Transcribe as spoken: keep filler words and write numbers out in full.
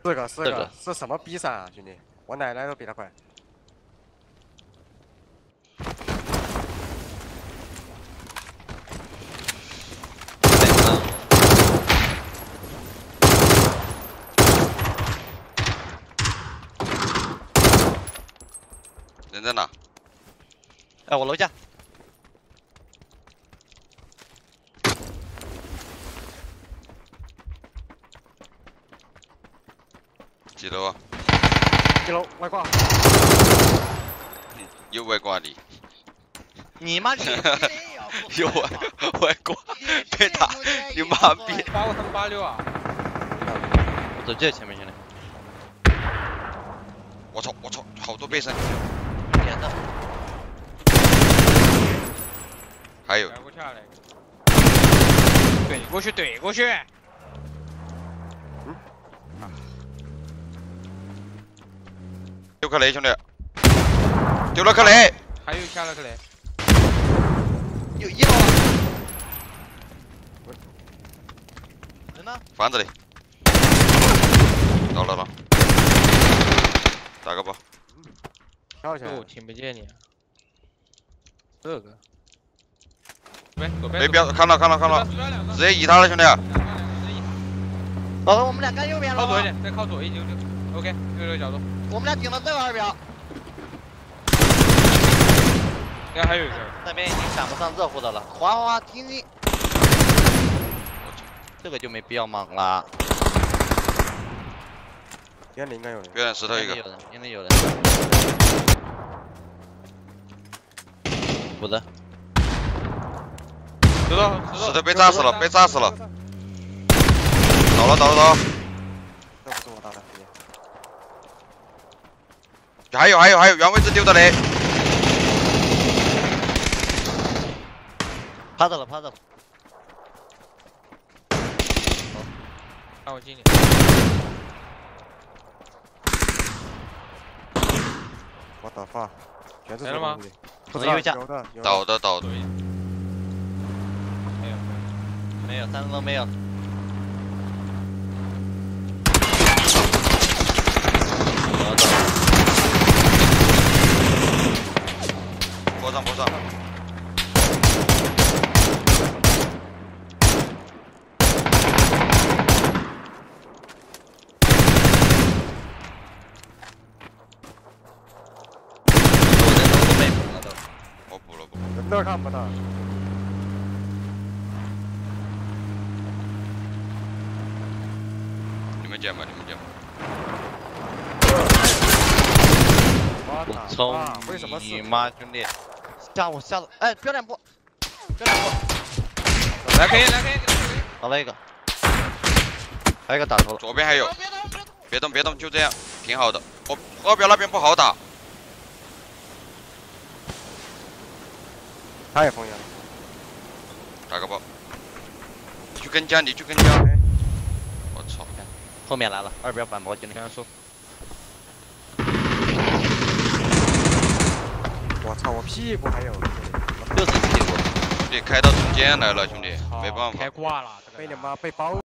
十个十个是什么比赛啊，兄弟？我奶奶都比他快。 人在哪？ 哎，我楼下。 几楼啊？ 一楼外挂。 有外挂的。 你妈的！ 有外外挂，别打！你妈逼！ 八五三八六啊！ 我走这前面去了。 我操！我操！好多背身。 点的。 还有。 过去了。怼过去，怼过去。 丢克雷，兄弟，丢了克雷， 还有下了克雷， 有一楼。人呢？ 房子里。到了了，打个包。 跳起来。 哦，听不见你。这个。没没标，看到看到看到，直接移他了，兄弟。 老哥，我们俩干右边了。 靠左一点，再靠左一丢丢。OK， 六六角度。 我们俩顶到这个二标， 应该还有一个。 那边已经赶不上热乎的了。滑滑滑，停停。这个就没必要莽了。 边里应该有人。 边上石头一个。 有人，边里有人。补的。 石头， 石头被炸死了，被炸死了。倒了倒了倒了。 这不是我打的。 还有还有还有，原位置丢的雷， 趴着了趴着了。 让我进去。 我打发，全是来了吗？ 不知道，有的有的。 倒的倒的。 没有没有，三个都没有。 坡上坡上。我补了补。 人都看不到。 你们捡吧，你们捡吧。 我操你妈兄弟！吓我吓了！哎，标两步，标两步。 来可以，来可以。 倒了一个，还有一个打头了。 左边还有，别动别动，就这样，挺好的。我二标那边不好打。 他也封烟了。 打个包。你去跟家，你去跟家。我操！ 后面来了，二标反包进来。 跟他说。 我操！我屁股还有， 就是屁股， 兄弟开到中间来了，兄弟，没办法。 开挂了， 被你妈被包。